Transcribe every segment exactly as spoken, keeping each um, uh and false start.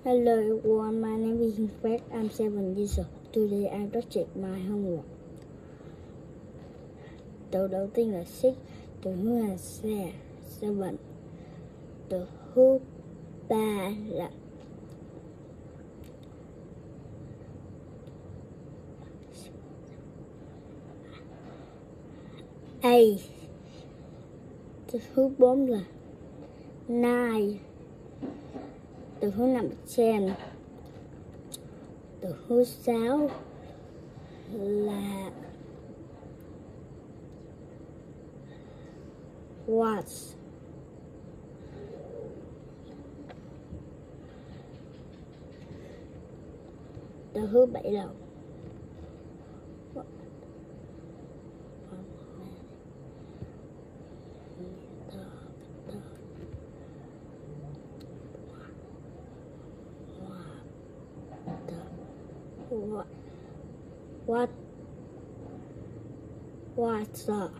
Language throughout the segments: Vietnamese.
Hello everyone, my name is Fred. I'm seven years old. Today I just checked my homework. Từ đầu tiên là six, từ thứ hai là se, seven. Từ thứ ba là eight. Từ thứ bốn là nine. Từ thứ năm là ten. Từ thứ sáu là what. Từ thứ bảy là what what what's up.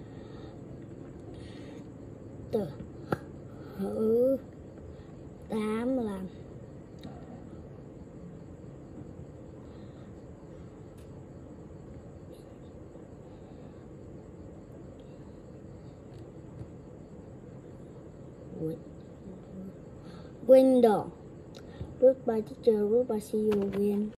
Từ thứ tám là window. Goodbye teacher, goodbye, see you again.